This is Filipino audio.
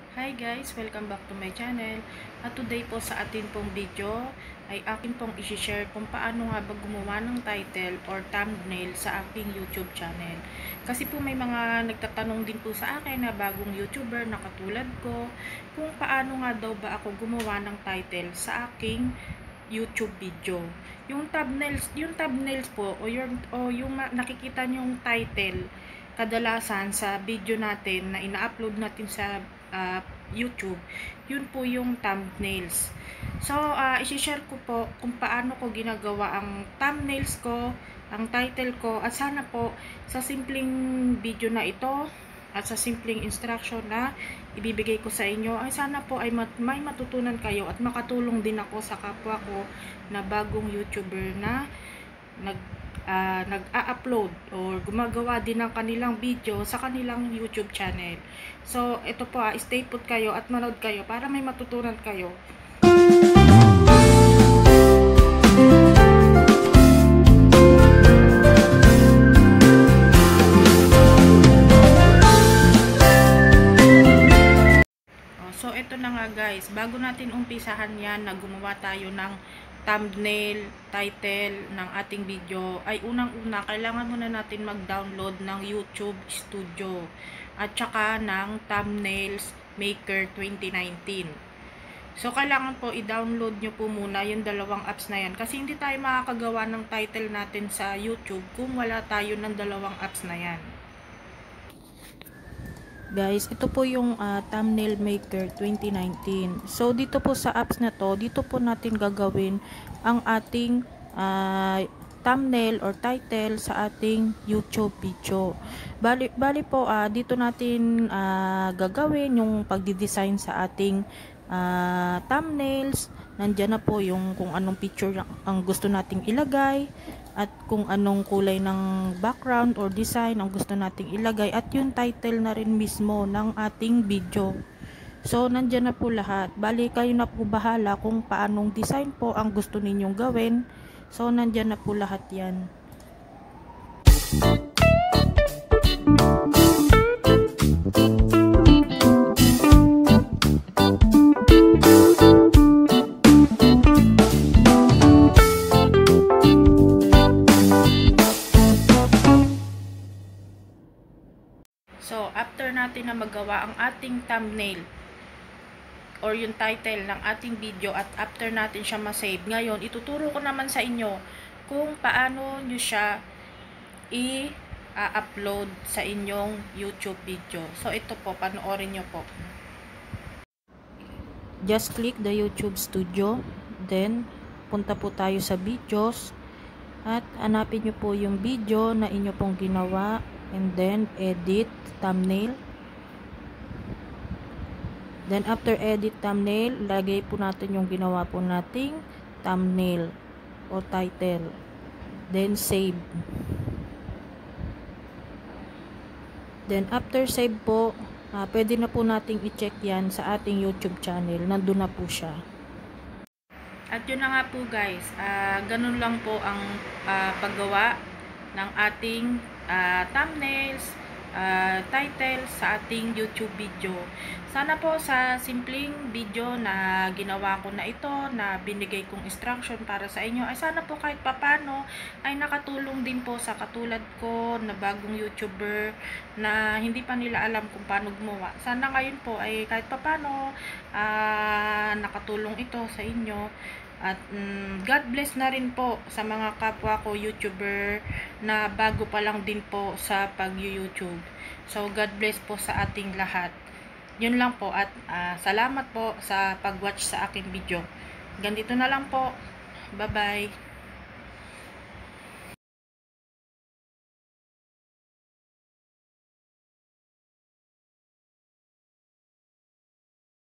Hi guys! Welcome back to my channel. At today po sa atin pong video ay akin pong isi-share kung paano nga ba gumawa ng title or thumbnail sa aking YouTube channel. Kasi po may mga nagtatanong din po sa akin na bagong YouTuber na katulad ko kung paano nga daw ba ako gumawa ng title sa aking YouTube video. Yung thumbnails po o yung nakikita nyong title kadalasan sa video natin na ina-upload natin sa YouTube, yun po yung thumbnails. So, isi-share ko po kung paano ko ginagawa ang thumbnails ko, ang title ko, at sana po sa simpleng video na ito at sa simpleng instruction na ibibigay ko sa inyo, ay sana po ay may matutunan kayo at makatulong din ako sa kapwa ko na bagong YouTuber na nag-a-upload or gumagawa din ng kanilang video sa kanilang YouTube channel. So, ito po, stay put kayo at manood kayo para may matutunan kayo. So, ito na nga guys, bago natin umpisahan yan na gumawa tayo ng thumbnail, title ng ating video, ay unang-una, kailangan muna natin mag-download ng YouTube Studio at saka ng Thumbnails Maker 2019. So, kailangan po i-download nyo po muna yung dalawang apps na yan kasi hindi tayo makakagawa ng title natin sa YouTube kung wala tayo ng dalawang apps na yan. Guys, ito po yung Thumbnail Maker 2019. So, dito po sa apps na to, dito po natin gagawin ang ating thumbnail or title sa ating YouTube video. Bali po, dito natin gagawin yung pagdi-design sa ating thumbnails. Nandiyan na po yung kung anong picture ang gusto nating ilagay at kung anong kulay ng background or design ang gusto nating ilagay at yung title na rin mismo ng ating video. So, nandiyan na po lahat. Bali, kayo na po bahala kung paanong design po ang gusto ninyong gawin. So, nandiyan na po lahat yan. So, after natin na magawa ang ating thumbnail or yung title ng ating video at after natin siya ma-save, ngayon, ituturo ko naman sa inyo kung paano nyo siya i-upload sa inyong YouTube video. So, ito po, panoorin nyo po. Just click the YouTube Studio, then, punta po tayo sa videos at hanapin nyo po yung video na inyo pong ginawa. And then, edit thumbnail. Then, after edit thumbnail, lagay po natin yung ginawa po nating thumbnail o title. Then, save. Then, after save po, pwede na po nating i-check yan sa ating YouTube channel. Nandun na po siya. At yun na nga po guys, ganun lang po ang paggawa ng ating thumbnails, title sa ating YouTube video. Sana po sa simpleng video na ginawa ko na ito, na binigay kong instruction para sa inyo, ay sana po kahit papano ay nakatulong din po sa katulad ko na bagong YouTuber na hindi pa nila alam kung paano gumawa. Sana ngayon po ay kahit papano nakatulong ito sa inyo. At God bless na rin po sa mga kapwa ko YouTuber na bago pa lang din po sa pag-YouTube. So, God bless po sa ating lahat. Yun lang po at salamat po sa pag-watch sa aking video. Ganito na lang po. Bye-bye.